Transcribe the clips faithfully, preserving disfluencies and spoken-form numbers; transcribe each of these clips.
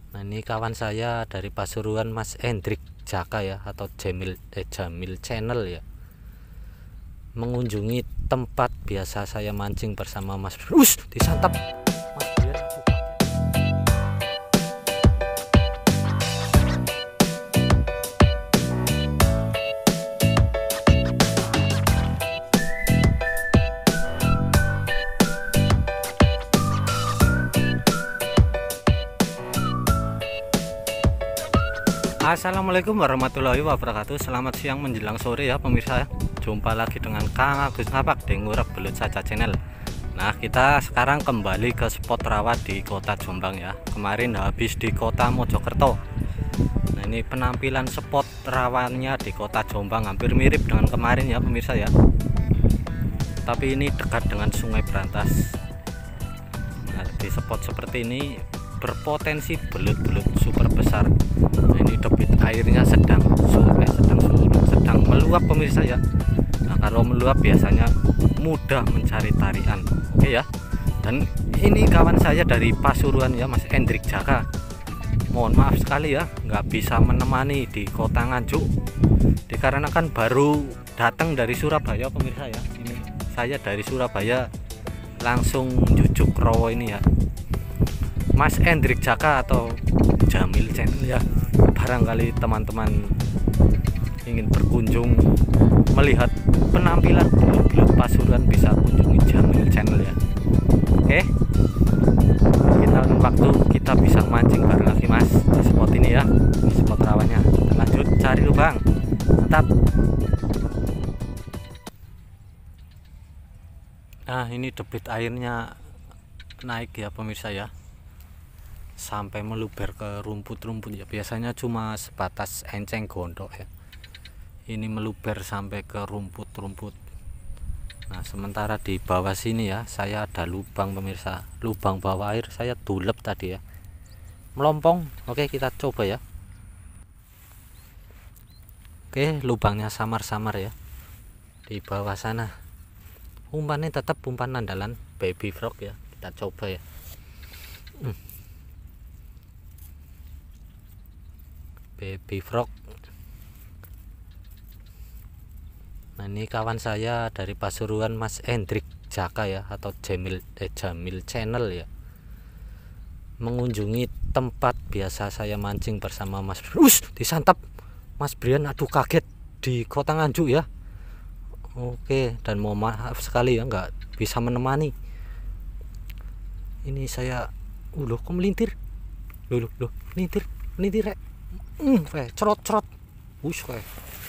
Nah, ini kawan saya dari Pasuruan, Mas Hendrik Jaka ya, atau Jamil eh, Jamil Channel ya, mengunjungi tempat biasa saya mancing bersama Mas. Us disantap Mas Brian. Assalamualaikum warahmatullahi wabarakatuh. Selamat siang menjelang sore ya pemirsa. Jumpa lagi dengan Kang Agus Ngapak di Ngurep Belut Saja Channel. Nah, kita sekarang kembali ke spot rawa di kota Jombang ya. Kemarin habis di kota Mojokerto. Nah, ini penampilan spot rawannya di kota Jombang hampir mirip dengan kemarin ya pemirsa ya. Tapi ini dekat dengan Sungai Brantas. Nah, di spot seperti ini berpotensi belut-belut super besar. Nah, ini debit airnya sedang eh, sedang sedang meluap pemirsa ya. Nah, kalau meluap biasanya mudah mencari tarian. Oke ya. Dan ini kawan saya dari Pasuruan ya, Mas Hendrik Jaka. Mohon maaf sekali ya, nggak bisa menemani di kota Nganjuk dikarenakan baru datang dari Surabaya pemirsa ya. Ini saya dari Surabaya langsung jujuk rawa ini ya, Mas Hendrik Jaka atau Jamil Channel ya. Barangkali teman-teman ingin berkunjung melihat penampilan belut-belut Pasuruan bisa kunjungi Jamil Channel ya. Oke, kita waktu kita bisa mancing bareng lagi Mas di spot ini ya, di spot rawannya. Kita lanjut cari lubang. Mantap. Nah, ini debit airnya naik ya pemirsa ya, sampai meluber ke rumput-rumput ya. Biasanya cuma sebatas enceng gondok ya, ini meluber sampai ke rumput-rumput. Nah, sementara di bawah sini ya, saya ada lubang pemirsa, lubang bawah air saya tulep tadi ya, melompong. Oke, kita coba ya. Oke, lubangnya samar-samar ya di bawah sana. Umpannya tetap umpan andalan baby frog ya, kita coba ya. hmm. Baby frog. Nah, ini kawan saya dari Pasuruan, Mas Hendrik Jaka ya, atau Jamil eh, Jamil Channel ya, mengunjungi tempat biasa saya mancing bersama Mas. Us disantap Mas Brian. Aduh, kaget di kota Nganjuk ya. Oke, dan mohon maaf sekali ya nggak bisa menemani. Ini saya uh loh, kok melintir loh loh, loh melintir melintir rek. Hmm, kayak cerot-cerot. Wush kayak.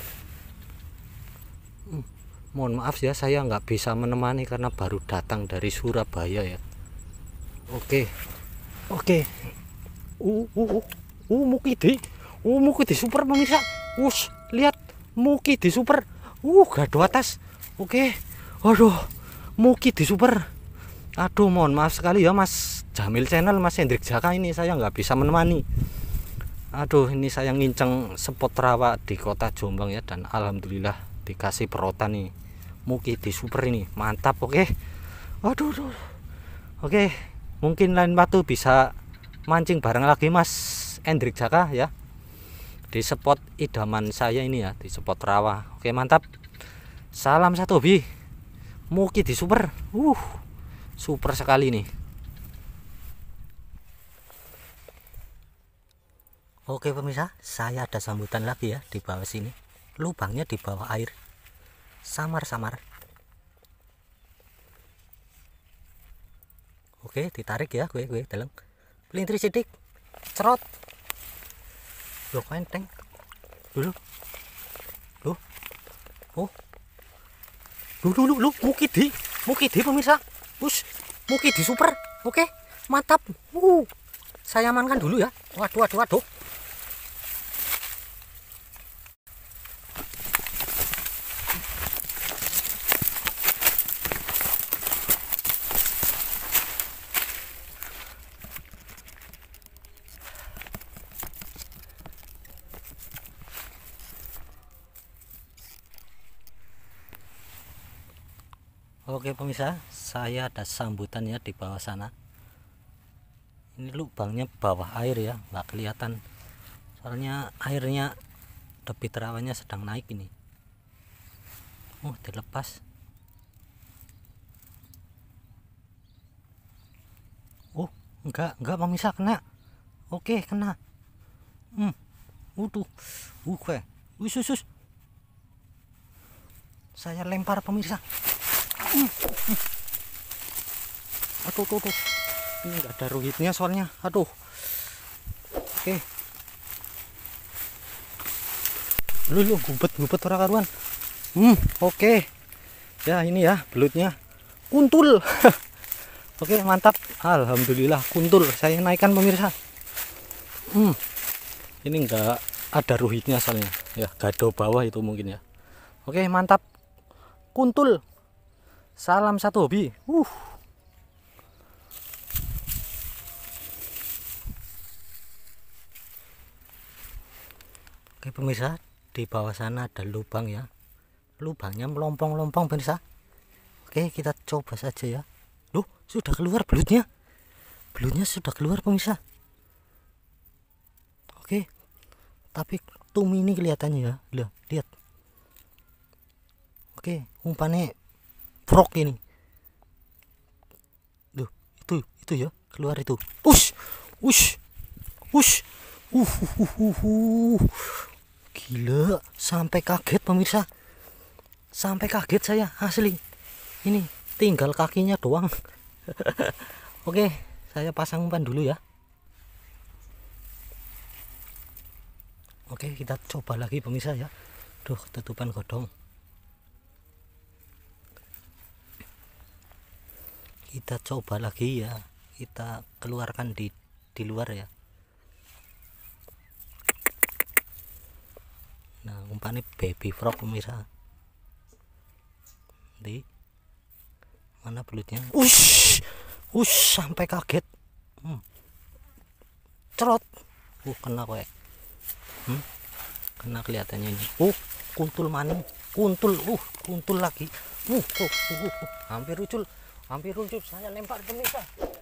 Hmm, mohon maaf ya, saya nggak bisa menemani karena baru datang dari Surabaya ya. Oke, oke. Uh, uh, uh, uh Mukidi, uh Mukidi super pemirsa. Wush, lihat Mukidi super. Uh, gado atas. Oke, aduh, Mukidi super. Aduh, mohon maaf sekali ya Mas Jamil Channel, Mas Hendrik Jaka, ini saya nggak bisa menemani. Aduh, ini saya nginceng spot rawa di kota Jombang ya, dan alhamdulillah dikasih perotan nih Mukidi super ini, mantap. Oke, aduh, aduh. Oke, mungkin lain waktu bisa mancing bareng lagi Mas Hendrik Jaka ya, di spot idaman saya ini ya, di spot rawa. Oke, mantap. Salam satu hobi Mukidi super. Uh, super sekali nih. Oke pemirsa, saya ada sambutan lagi ya di bawah sini. Lubangnya di bawah air, samar-samar. Oke, ditarik ya gue gue dalam. Pelintir sidik, cerot. Loh, enteng. Dulu. Loh. Oh. Loh, loh, loh, loh, Mukidi. Mukidi pemirsa. Us, Mukidi super. Oke, mantap. Uh. Saya amankan dulu ya. Waduh, waduh, waduh. Oke pemirsa, saya ada sambutan ya di bawah sana. Ini lubangnya bawah air ya, nggak kelihatan soalnya airnya debit rawannya sedang naik ini. Oh, dilepas. Oh, enggak enggak pemirsa, kena. Oke, kena. Hmm utuh uh kue wih sus, saya lempar pemirsa. hmm. Hmm. Aduh tuh, tuh. Ini enggak ada ruhitnya soalnya, aduh. Oke, lu lu gubet gubet orang karuan. Hmm oke ya, ini ya belutnya kuntul. Oke, mantap, alhamdulillah kuntul saya naikkan pemirsa. hmm ini enggak ada ruhitnya soalnya ya, gado bawah itu mungkin ya. Oke, mantap, kuntul, salam satu hobi. uh Oke pemirsa, di bawah sana ada lubang ya, lubangnya melompong-lompong pemirsa. Oke, kita coba saja ya. Loh, sudah keluar belutnya, belutnya sudah keluar pemirsa. Oke, tapi tumi ini kelihatannya ya, lihat, lihat. Oke, umpannya frog ini. Loh, itu itu ya, keluar itu. Ush, ush, ush, uh, uh, uh, uh, uh. Gila, sampai kaget pemirsa, sampai kaget saya asli. Ini tinggal kakinya doang. Oke, saya pasang umpan dulu ya. Oke, kita coba lagi pemirsa ya. Duh, ketutupan godong. Kita coba lagi ya, kita keluarkan di di luar ya. Nah, umpannya baby frog pemirsa. Di mana belutnya? Ush, ush, sampai kaget. Hmm. Cerot. Uh, kena kowe. Hmm. Kena kelihatannya ini. Uh, kuntul maning, kuntul, uh, kuntul lagi. Uh, uh, uh, uh, uh. hampir ucul, hampir ucul saya lempar pemirsa.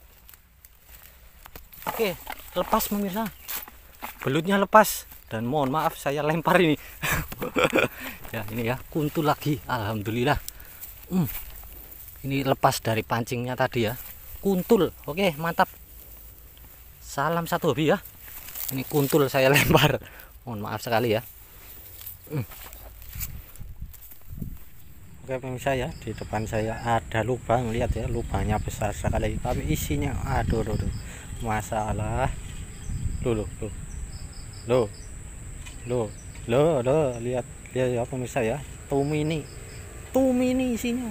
Oke, lepas pemirsa. Belutnya lepas. Dan mohon maaf saya lempar ini. Ya, ini ya, kuntul lagi, alhamdulillah. hmm. Ini lepas dari pancingnya tadi ya, kuntul. Oke, mantap, salam satu hobi ya. Ini kuntul saya lempar, mohon maaf sekali ya. hmm. Oke pemirsa ya, di depan saya ada lubang, lihat ya, lubangnya besar sekali, tapi isinya aduh, aduh, aduh. Masalah. Loh, loh, loh, loh. Loh, loh, loh, lihat, lihat ya pemirsa ya, tumi ini, tumi ini isinya.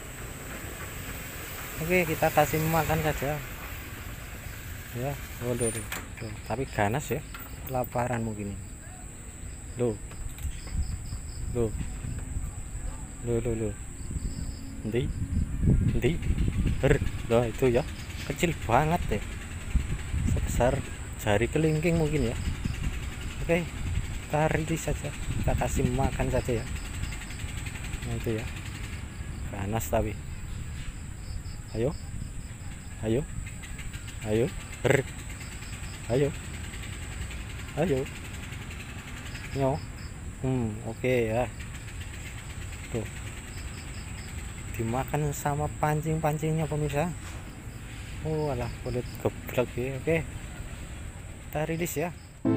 Oke, kita kasih makan saja. Ya, oh, loh, loh, loh. Tapi ganas ya, kelaparan mungkin. Loh, loh, loh, loh, loh, nanti, nanti, ber, loh itu ya, kecil banget deh, sebesar jari kelingking mungkin ya. Oke, kita rilis saja, kita kasih makan saja ya. Nah itu ya, ganas tapi. Ayo, ayo, ayo, ber, ayo, ayo, nyo, hmm, oke okay, ya. Tuh, dimakan sama pancing-pancingnya pemirsa. Oh alah, kulit geblek ya. Oke, okay. Kita rilis ya.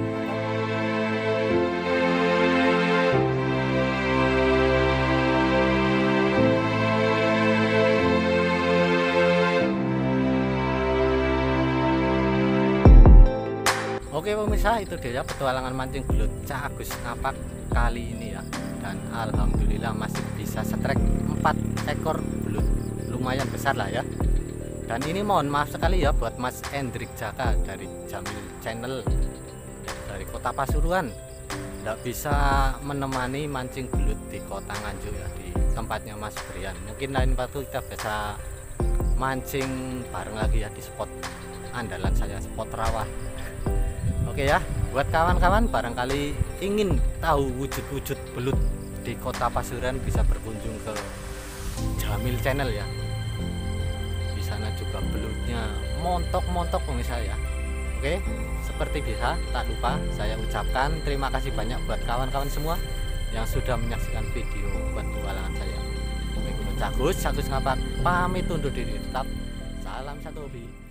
Oke pemirsa, itu dia petualangan mancing belut Cak Agus Ngapak kali ini ya. Dan alhamdulillah masih bisa setrek empat ekor belut, lumayan besar lah ya. Dan ini mohon maaf sekali ya buat Mas Hendrik Jaka dari Jamil Channel dari Kota Pasuruan, tidak bisa menemani mancing belut di Kota Nganjuk ya, di tempatnya Mas Brian. Mungkin lain waktu kita bisa mancing bareng lagi ya di spot andalan saya, spot rawa. Oke ya, buat kawan-kawan barangkali ingin tahu wujud-wujud belut di Kota Pasuruan bisa berkunjung ke Jamil Channel ya. Di sana juga belutnya montok-montok pemirsa ya. Oke, seperti biasa tak lupa saya ucapkan terima kasih banyak buat kawan-kawan semua yang sudah menyaksikan video petualangan saya. Oke, Gunung Cagus, Cagus Ngapak pamit undur diri. Tetap salam satu hobi.